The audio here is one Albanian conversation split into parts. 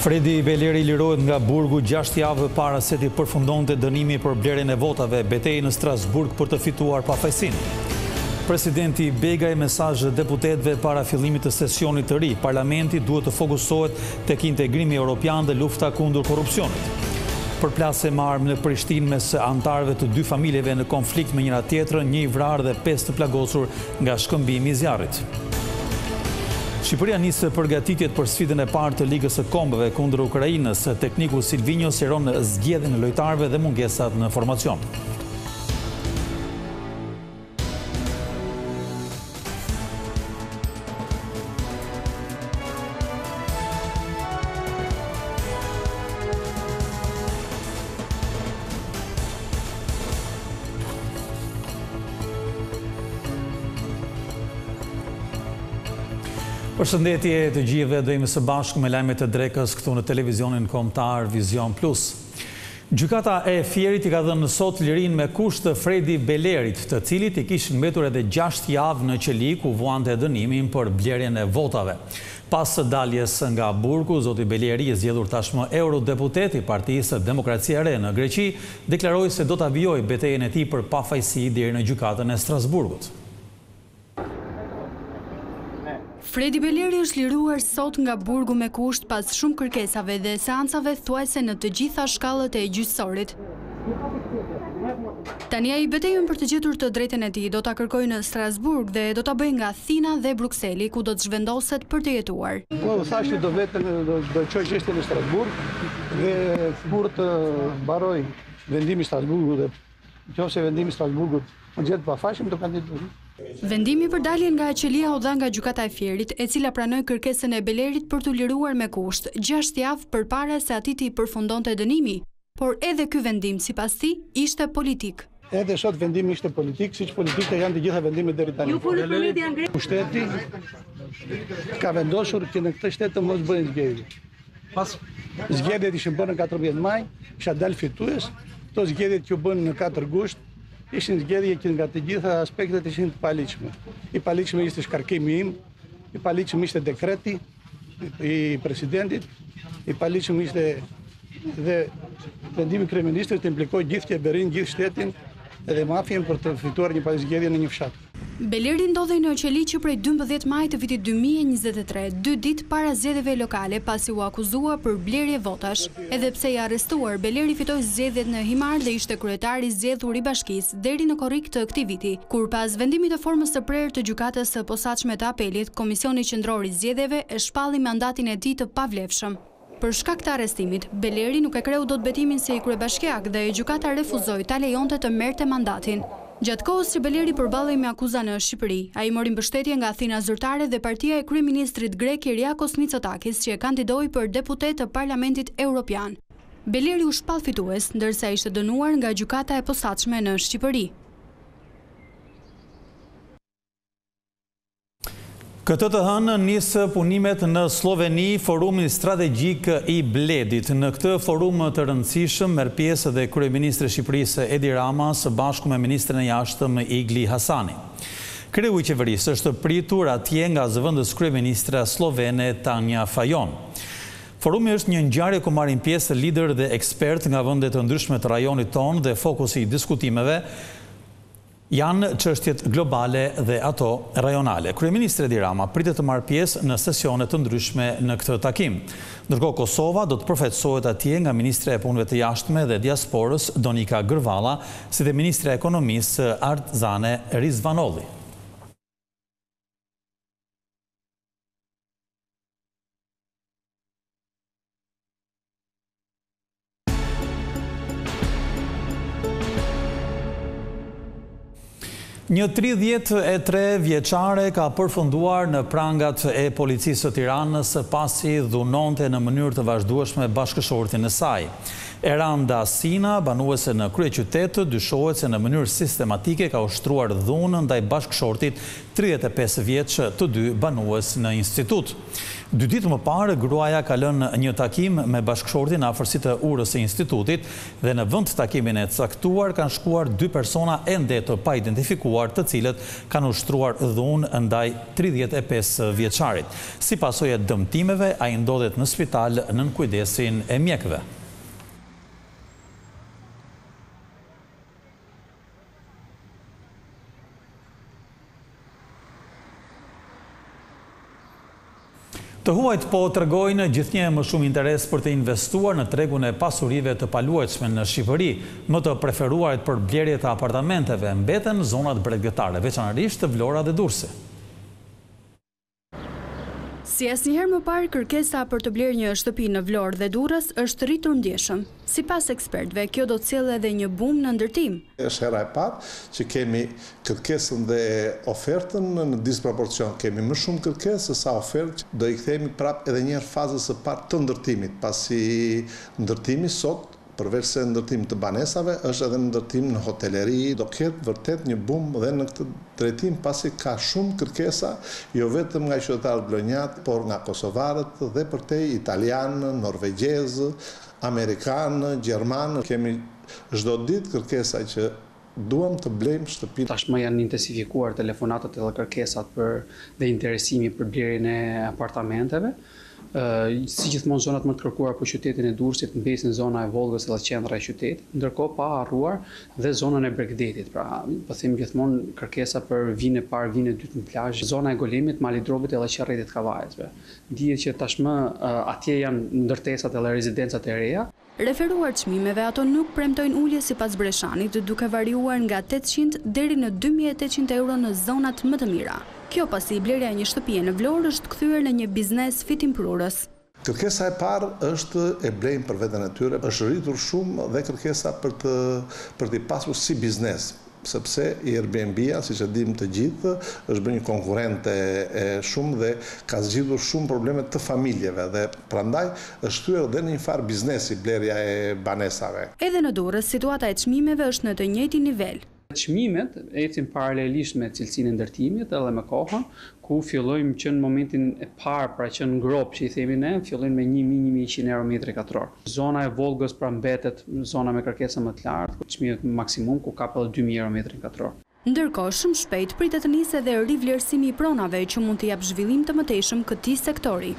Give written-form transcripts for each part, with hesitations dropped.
Fredi Beleri lirohet nga burgu 6 javë para se t'i përfundonte dënimi për blerjen e votave, betejë në Strasburg për të fituar pafajësinë. Presidenti Begaj mesazh deputetëve para fillimit të sesionit të ri. Parlamenti duhet të fokusohet tek integrimi evropian dhe lufta kundër korrupsionit. Përplasje me armë në Prishtinë mes anëtarëve të dy familjeve në konflikt me njëra tjetrën, 1 i vrarë dhe 5 të plagosur nga shkëmbimi i zjarrit. Shqipëria nisë përgatitjet për sfidën e parë të Ligës së Kombëve kundër Ukrainës. Tekniku Silvinjo sqaron zgjedhjen e lojtarëve dhe mungesat në formacion. Përshëndetje të gjithëve, do jemi së bashku me lajmet e drekës këtu në televizionin kombëtar Vision Plus. Gjykata e Fierit i ka dhënë sot lirinë me kusht të Fredi Belerit, të cilit i kishin mbetur edhe 6 javë në qeli ku vuante dënimin për blerjen e votave. Pas daljes nga burgu, zoti Beleri, i zgjedhur tashmë eurodeputet i Partisë Demokracia e Re në Greqi, deklaroi se do ta vijojë betejën e tij për pafajësi deri në gjykatën e Strasburgut. Fredi Beleri është liruar sot nga burgu me kusht pas shumë kërkesave dhe seancave thuajse në të gjitha shkallët e gjyqësorit. Tani ai betejën për të gjetur të drejtën e tij do ta kërkojë në Strasburg dhe do ta bëjë nga Athina dhe Brukseli, ku do të zhvendoset për të jetuar. Po thashë që do çoj çështjen në Strasburg dhe kur të mbaroj vendimi i Strasburgut dhe nëse vendimi i Strasburgut më gjet pafashëm do kandidoj. Vendimi për daljen nga qelia u dha nga gjykata e Fierit, e cila pranoi kërkesën e Belerit për t'u liruar me kusht 6 javë përpara se atij t'i përfundonte dënimi, por edhe ky vendim sipas tij ishte politik. Edhe sot vendimi ishte politik, siç politike janë të gjitha vendimet deri tani. Pushteti ka vendosur që në këtë shtet të mos bëhen zgjedhje. Pas zgjedhjet ishin bërë në 14 maj, isha dalë fitues, to zgjedhjet që bën në 4 gusht ishin zgjedhje që nga të gjitha aspektet ishin të paligjshme. I paligjshme ishte shkarkimi im, i paligjshëm ishte dekreti i presidentit, i paligjshëm ishte dhe vendimi i kryeministrit të implikojë gjithë qeverinë, gjithë shtetin edhe mafien për të fituar një zgjedhje në një fshat. Beleri ndodhej në qeli që prej 12 maj të vitit 2023, 2 ditë para zgjedhjeve lokale, pasi u akuzua për blerje votash. Edhe pse i arrestuar, Beleri fitoi zgjedhjet në Himar dhe ishte kryetari i zgjedhur i bashkisë deri në korrik të këtij viti, kur pas vendimit të formës së prerë të gjykatës së posaçme të apelit, Komisioni Qendror i Zgjedhjeve e shpalli mandatin e tij të pavlefshëm. Për shkak të arrestimit, Beleri nuk e kreu dot betimin si kryebashkiak dhe gjykata refuzoi ta lejonte të merrte mandatin. Gjatë kohës që Beleri përballej me akuza në Shqipëri, ai mori mbështetje nga Athina Zyrtare dhe partia e kryeministrit grek Kyriakos Mitsotakis, që e kandidoi për deputet të Parlamentit Evropian. Beleri u shpall fitues, ndërsa ishte dënuar nga gjykata e posaçme në Shqipëri. Këtë të hënë nisë punimet në Sloveni forumin strategjik i Bledit. Në këtë forum të rëndësishëm merr pjesë edhe kryeministri i Shqipërisë Edi Rama së bashku me ministrin e jashtëm Igli Hasani. Kreu i qeverisë është pritur atje nga zëvendës kryeministra slovene Tanja Fajon. Forumi është një ngjarje ku marrin pjesë lider dhe ekspert nga vende të ndryshme të rajonit tonë dhe fokusi i diskutimeve janë çështjet globale dhe ato rajonale. Kryeministri Edi Rama pritet të marrë pjesë në sesione të ndryshme në këtë takim. Ndërkohë Kosova do të përfaqësohet atje nga ministra e punëve të jashtme dhe diasporës Donika Gërvalla, si dhe ministra e ekonomisë Ardzane Rizvanolli. Një 33 vjeçare ka përfunduar në prangat e policisë së Tiranës pasi dhunonte në mënyrë të vazhdueshme bashkëshortin e saj. Eranda Sina, banuese në kryeqytet, dyshohet se në mënyrë sistematike ka ushtruar dhunë ndaj bashkëshortit 35 vjeç të dy banues në institut. 2 ditë më parë, gruaja ka lënë një takim me bashkëshortin afërsi të urës së institutit dhe në vend takimin e caktuar kanë shkuar 2 persona ende të pa identifikuar, të cilët kanë ushtruar dhunë ndaj 35 vjeçarit. Si pasojë e dëmtimeve, ai ndodhet në spital nën kujdesin e mjekëve. Të huajt po tregojnë gjithnjë më shumë interes për të investuar në tregun e pasurive të paluajtshme në Shqipëri. Më të preferuarit për blerje të apartamenteve mbeten zonat bregdetare, veçanërisht të Vlora dhe Durrësi. Si asnjëherë më parë, kërkesa për të blerë një shtëpi në Vlorë dhe Durrës është rritur ndjeshëm. Sipas ekspertëve, kjo do të sjellë edhe një bum në ndërtim. Është hera e parë që kemi kërkesën dhe ofertën në disproporcion. Kemi më shumë kërkesë se sa ofertë. Do i kthehemi prapë edhe një herë fazës së parë të ndërtimit, pasi ndërtimi sot, përveç se ndërtim të banesave, është edhe ndërtim në hoteleri, do ketë vërtet një bum dhe në këtë drejtim, pasi ka shumë kërkesa, jo vetëm nga qytetarët vlonjat, por nga kosovarët dhe përtej italianë, norvegjezë, amerikanë, gjermanë. Kemi çdo ditë kërkesa që duam të blejmë shtëpi. Tashmë janë intensifikuar telefonatët edhe kërkesat dhe interesimi për blerjen e apartamenteve. Si gjithmonë zonat më të kërkuara për qytetin e Durrësit mbesin zona e Volgës dhe qendra e qytetit, ndërkohë pa harruar dhe zonën e Bregdetit. Pra, po them gjithmonë kërkesa për vinë e parë, vinë e dytë në plazh, zona e Golimit, Mali Drobit edhe Qerrretit Kavajsve. Dihet që tashmë atje janë ndërtesat edhe rezidencat e reja. Referuar çmimeve, ato nuk premtojnë ulje sipas Breshanit, duke variuar nga 800 deri në 2800 euro në zonat më të mira. Kjo pasi blerja e një shtëpie në Vlorë është kthyer në një biznes fitimprurës. Kërkesa e parë është e blejnë për veten e tyre, është rritur shumë dhe kërkesa për t'i pasur si biznes. Sepse Airbnb-a, siç e dim të gjithë, është bërë një konkurrente shumë dhe ka zgjidhur shumë probleme të familjeve dhe prandaj është thyer edhe në një farë biznesi blerja e banesave. Edhe në Durrës, situata e çmimeve është në të njëjtin nivel. Çmimet ecin paralelisht me cilësinë e ndërtimit edhe me kohën, ku fillojmë që në momentin e parë, pra që në grop që i themi ne, fillojmë me 1.100 euro metri katror. Zona e Volgës pra mbetet zona me kërkesa më të lartë, çmimet maksimum ku ka edhe 2.000 euro metri katror. Ndërkohë, shumë shpejt pritet të nisë edhe rivlerësimi i pronave që mund të jap zhvillim të mëtejshëm këtij sektori.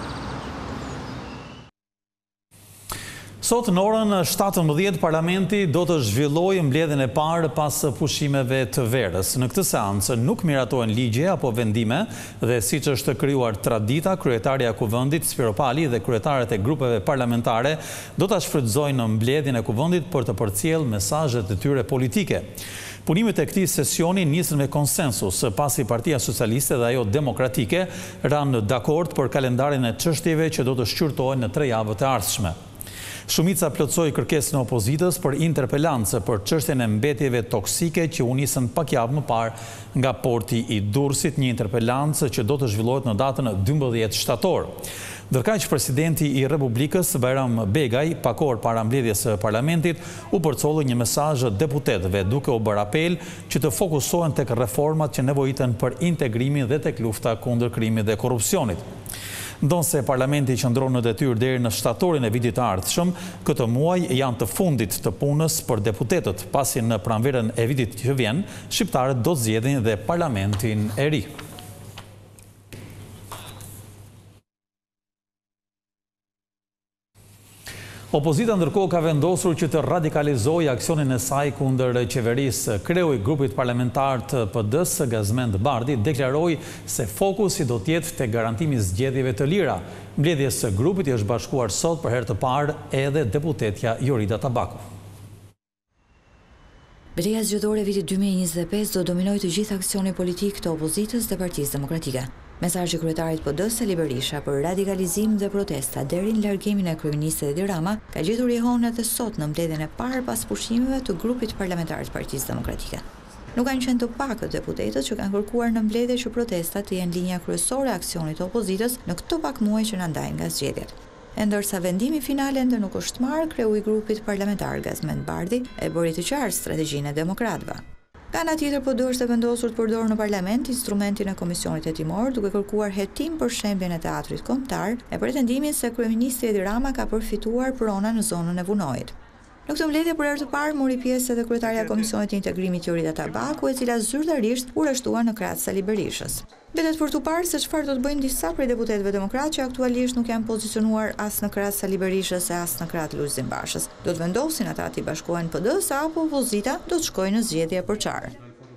Sot në orën 17 parlamenti do të zhvillojë mbledhjen e parë pas pushimeve të verës. Në këtë seancë nuk miratohen ligje apo vendime dhe siç është krijuar tradita, kryetaria e Kuvendit Spiro Pali dhe kryetarët e grupeve parlamentare do ta shfrytëzojnë mbledhjen e Kuvendit për të përcjellë mesazhet e tyre politike. Punimet e këtij sesioni nisën me konsensus, pasi Partia Socialiste dhe ajo Demokratike ranë dakord për kalendarin e çështjeve që do të shqyrtohen në 3 javët e ardhshme. Shumica plotësoi kërkesën e opozitës për interpelancë për çështjen e mbetjeve toksike që u nisën pak javë më parë nga porti i Durrësit, një interpelancë që do të zhvillohet në datën 12 shtator. Ndërkaq presidenti i Republikës Bajram Begaj, pak orë para mbledhjes së parlamentit, u përcolli një mesazh deputetëve duke u bërë apel që të fokusohen tek reformat që nevojiten për integrimin dhe tek lufta kundër krimit dhe korrupsionit. Ndonse parlamenti qëndron në detyrë deri në shtatorin e vitit të ardhshëm, këtë muaj janë të fundit të punës për deputetët, pasi në pranverën e vitit që vjen, shqiptarët do të zgjedhin dhe parlamentin e ri. Opozita ndërkohë ka vendosur që të radikalizojë aksionin e saj kundër qeverisë. Kreu i grupit parlamentar të PD-s, Gazmend Bardhi, deklaroi se fokusi do të jetë te garantimi i zgjedhjeve të lira. Mbledhjes së grupit i është bashkuar sot për herë të parë edhe deputetja Jorida Tabaku. Betejë zgjedhore e vitit 2025 do dominojë të gjithë aksioni politik të opozitës dhe Partisë Demokratike. Mesazhi i kryetarit PD-s Sali Berisha për radikalizim dhe protesta deri në largimin e kryeministit Edi Rama ka gjetur jehon edhe sot në mbledhjen e parë pas pushimeve të grupit parlamentar të Partisë Demokratike. Nuk kanë qenë të pakët deputetët që kanë kërkuar në mbledhje që protestat të jenë linja kryesore e aksionit të opozitës në këto pak muaj që na ndajnë nga zgjedhjet. ndërsa vendimi final ende nuk është marrë, kreu i grupit parlamentar Gazmend Bardhi e bëri të qartë strategjinë e demokratëve. Ka ana tjetër po do është e vendosur të përdorë në parlament instrumentin e Komisionit Hetimor, duke kërkuar hetim për shembjen e teatrit kombëtar e pretendimin se kryeministri Edi Rama ka përfituar prona në zonën e Vunojit. Në këtë mbledhje për herë të parë mori pjesë edhe kryetaria e Komisionit të Integrimit Jorida Tabaku, e cila zyrtarisht u rreshtua në krahas Sali Berishës. Mbetet për të parë se çfarë do të bëjnë disa prej deputetëve demokratë që aktualisht nuk janë pozicionuar as në krahas Sali Berishës e as në krahas Lulzim Bashës. Do të vendosin ata të bashkohen PD-s apo opozita do të shkojnë në zgjedhje përçar.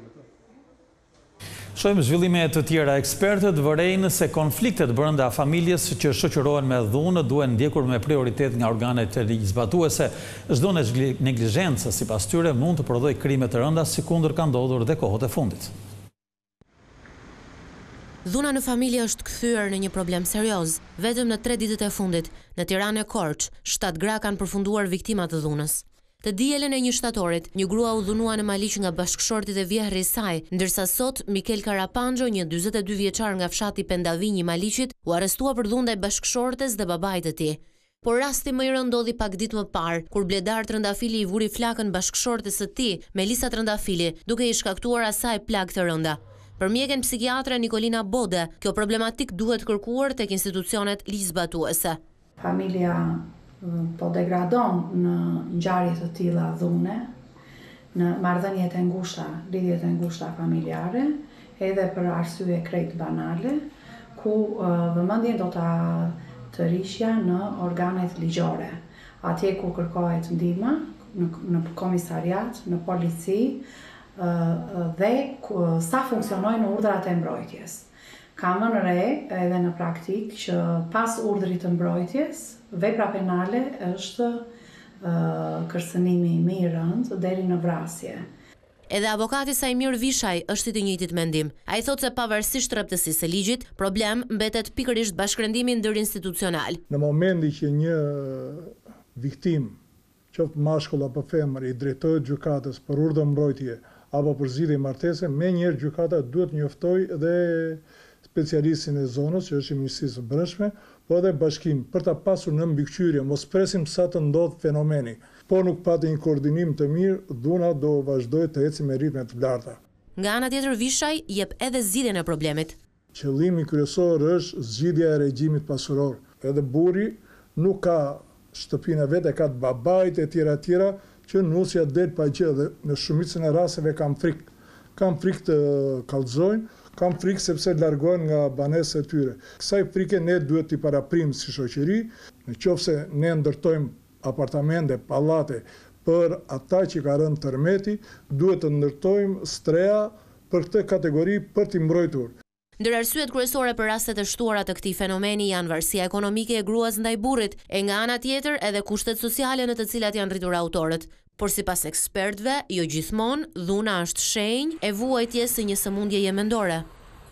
Shohim zhvillime të tjera. Ekspertët vërejnë se konfliktet brenda familjes që shoqërohen me dhunë duhen ndjekur me prioritet nga organet e ligjzbatuese. Çdo neglizhencë sipas tyre mund të prodhojë krime të rënda, sikundër ka ndodhur dhe kohët e fundit. Dhuna në familje është kthyer në një problem serioz. Vetëm në 3 ditët e fundit, në Tiranë e Korç, 7 gra kanë përfunduar viktima të dhunës. Të dielën e 1 shtatorit, një grua u dhunua në Maliq nga bashkëshortit e vjehri i saj, ndërsa sot Mikel Karapanxho, një 42 vjeçar nga fshati Pendavinj i Maliqit, u arrestua për dhunë ndaj bashkëshortes dhe babait të tij. Por rasti më i rënd ndodhi pak ditë më parë, kur Bledar Trëndafili i vuri flakën bashkëshortes së tij, Melisa Trëndafili, duke i shkaktuar asaj plagë të rënda. Për mjekën psikiatre Nikolina Bode, kjo problematik duhet kërkuar tek institucionet ligjzbatuese. Familja po degradon në ngjarje të tilla dhune, në marrëdhëniet e ngushta, lidhjet e ngushta familjare, edhe për arsye krejt banale, ku vëmendjen do të rishja në organet ligjore. Atje ku kërkohet ndihmë, në komisariat, në polici, dhe sa funksionojnë urdhrat e mbrojtjes. Ka më në re edhe në praktik që pas urdhrit të mbrojtjes, vepra penale është kërcënimi më i rëndë deri në vrasje. Edhe avokati Sajmir Vishaj është i të njëjtit mendim. Ai thotë se pavarësisht rreptësisë së ligjit, problem mbetet pikërisht bashkëndrimi ndërinstitucional. Në momentin që një viktim, qoftë mashkull apo femër, i drejtohet gjykatës për urdhër mbrojtje apo për zgjidhje martese, menjëherë gjykata duhet njoftojë dhe specialistin e zonës, që është i Ministrisë së Brendshme, po edhe bashkim, për ta pasur në mbikëqyrje, mos presim sa të ndodh fenomeni. Po nuk pati një koordinim të mirë, dhuna do vazhdojë të ecë me ritme të larta. Nga ana tjetër Vishaj jep edhe zgjidhjen e problemit. Qëllimi kryesor është zgjidhja e regjimit pasuror. Edhe burri nuk ka shtëpinë e vet, ka të babait e tjera, që nusja del pa gjë dhe në shumicën e rasteve kam frikë. Kam frikë të kallëzojnë, kam frikë sepse largohen nga banesat e tyre. Kësaj frike ne duhet t'i paraprim si shoqëri, nëse ne ndërtojmë apartamente, pallate për ata që ka rënë tërmeti, duhet të ndërtojmë streha për këtë kategori për t'i mbrojtur. Ndër arsyet kryesore për rastet e shtuara të këtij fenomeni janë varësia ekonomike e gruas ndaj burrit, e nga ana tjetër edhe kushtet sociale në të cilat janë rritur autorët. Por sipas ekspertëve, jo gjithmonë dhuna është shenjë e vuajtjes së një sëmundjeje mendore.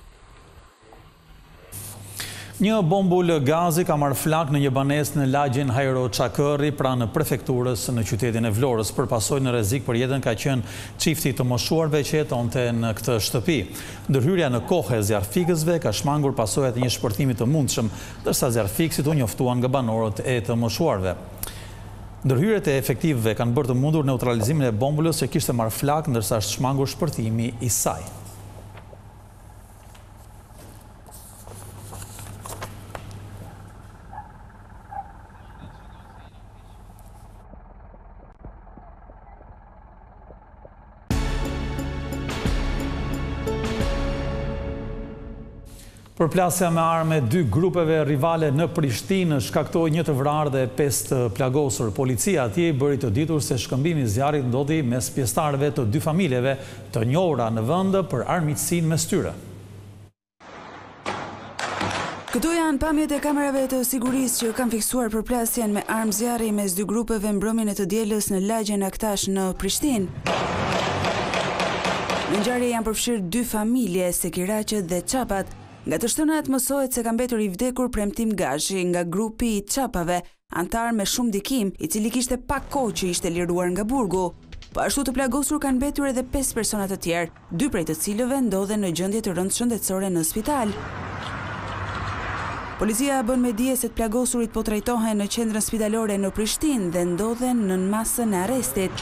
Një bombul gazi ka marrë flak në një banesë në lagjen Hajro Çakëri pranë prefekturës në qytetin e Vlorës. Përpasoj në rrezik për jetën ka qenë çifti të moshuarve që jetonte në këtë shtëpi. Ndërhyrja në kohë e zjarfikësve ka shmangur pasojat e një shpërthimi të mundshëm, ndërsa zjarfikësit u njoftuan nga banorët e të moshuarve. Ndërhyrjet e efektivëve kanë bërë të mundur neutralizimin e bombulës që kishte marrë flak, ndërsa është shmangur shpërthimi i saj. Përplasja me armë 2 grupeve rivale në Prishtinë shkaktoi 1 të vrarë dhe 5 të plagosur. Policia atje bëri të ditur se shkëmbimi i zjarrit ndodhi mes pjesëtarëve të 2 familjeve të njohura në vend për armiqësinë mes tyre. Këto janë pamjet e kamerave të sigurisë që kanë fiksuar përplasjen me armë zjarri mes 2 grupeve mbrëmjen e të dielës në lagjen Aktash në Prishtinë. Në ngjarje janë përfshirë 2 familje, Sekiraqët dhe Çapat. Nga të shtënat mësohet se ka mbetur i vdekur Premtim Gashi nga grupi i Çapave, antar me shumë dikim, i cili kishte pak kohë që ishte liruar nga burgu. Po ashtu të plagosur kanë mbetur edhe 5 persona të tjerë, 2 prej të cilëve ndodhen në gjendje të rëndë shëndetësore në spital. Policia bën me dije se të plagosurit po trajtohen në qendrën spitalore në Prishtinë dhe ndodhen në masën e arrestit.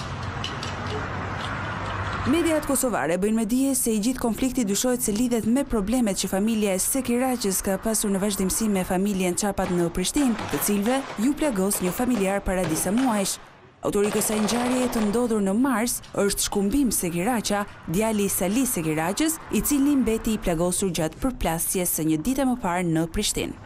Mediat kosovare bëjnë me dije se i gjithë konflikti dyshohet se lidhet me problemet që familja e Sekiraqës ka pasur në vazhdimsi me familjen Çapat në Prishtinë, të cilëve ju plagos një familjar para disa muajsh. Autori i kësaj ngjarjeje të ndodhur në mars është Shkumbim Sekiraqa, djali i Sali Sekiraqës, i cili mbeti i plagosur gjatë përplasjes së një dite më parë në Prishtinë.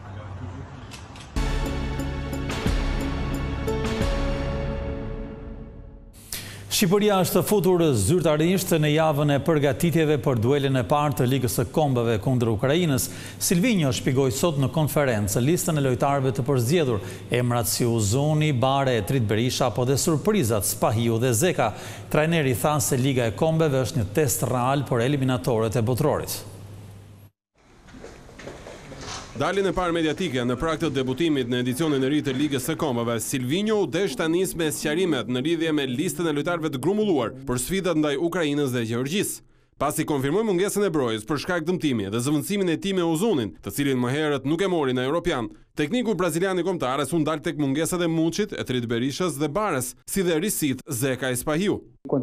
Shqipëria është futur zyrtarisht në javën e përgatitjeve për duelin e parë të Ligës së Kombeve kundër Ukrainës. Silvinjo shpjegoi sot në konferencë listën e lojtarëve të përzgjedhur, emrat si Uzuni, Bare, Trit Berisha, apo dhe surprizat Spahiu dhe Zeka. Trajneri tha se Liga e Kombeve është një test real për eliminatorët e botrorit. Dalin e parë mediatike në prag të debutimit në edicionin e ri të Ligës së Kombeve, Silvinjo u desh ta nis me sqarimet në lidhje me listën e lojtarëve të grumbulluar për sfidat ndaj Ukrainës dhe Gjeorgjisë. Pasi konfirmoi mungesën e brojës për shkak dëmtimi dhe zëvendësimin e tij me Uzunin, të cilin më herët nuk e mori në Europian, tekniku brazilian i kombëtarës u ndal tek mungesat e Muçit, e Trit Berishës dhe Bares, si dhe risit Zeka e Spahiu.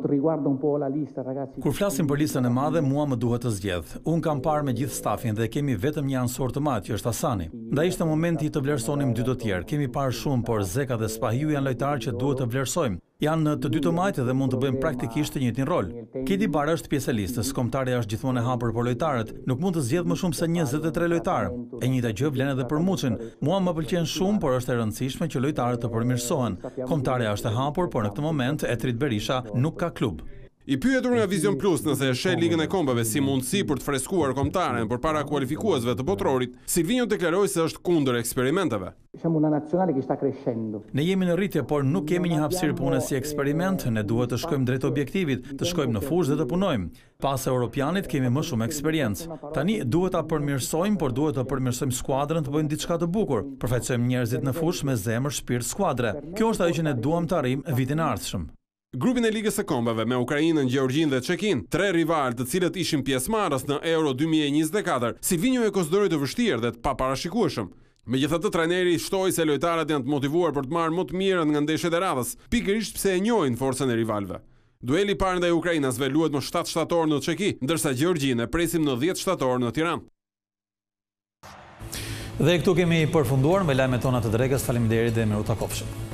Kur flasim për listën e madhe, mua më duhet të zgjedh. Unë kam parë me gjithë stafin dhe kemi vetëm një ansor të madh, që është Hasani. Ndaj ishte momenti të vlerësonim dy të tjerë. Kemi parë shumë, por Zeka dhe Spahiu janë lojtarë që duhet të vlerësojmë. Janë të dy të majtë dhe mund të bëjmë praktikisht të njëjtin rol. Kedi Bara është pjesë e listës, kombëtarja është gjithmonë e hapur për lojtarët, nuk mund të zgjedh më shumë se 23 lojtarë. E njëjta gjë vlen edhe për Muçin. Mua më pëlqen shumë, por është e rëndësishme që lojtarët të përmirësohen. Kombëtarja është e hapur, por në këtë moment e Trit Berisha nuk ka klub. I pyetur nga Vision Plus nëse e sheh Ligën e Kombeve si mundësi për të freskuar kombëtaren përpara kualifikuesve të botrorit, Silvinjo deklaroi se është kundër eksperimenteve. Ne jemi në rritje, por nuk kemi një hapësirë pune si eksperiment, ne duhet të shkojmë drejt objektivit, të shkojmë në fushë dhe të punojmë. Pas Europianit kemi më shumë eksperiencë. Tani duhet ta përmirësojmë, por duhet të përmirësojmë skuadrën të bëjmë diçka të bukur. Përfaqësojmë njerëzit në fushë me zemër, shpirt, skuadre. Kjo është ajo që ne duam të arrijmë vitin e ardhshëm. Grupin e Ligës së Kombeve me Ukrainën, Gjeorgjinë dhe Çekin, tre rivalë të cilët ishin pjesëmarrës në Euro 2024, Silvinjo e konsideroi të vështirë dhe të paparashikueshëm. Megjithatë, trajneri shtoi se lojtarët janë të motivuar për të marrë më të mirën nga ndeshjet e radhës, pikërisht pse e njohin forcën e rivalëve. Dueli i parë ndaj Ukrainasve luhet më 7 shtator në Çeki, ndërsa Gjeorgjinë e presim në 10 shtator në Tiranë. Dhe këtu kemi përfunduar me lajmet tona të drekës. Faleminderit dhe miru takofshëm.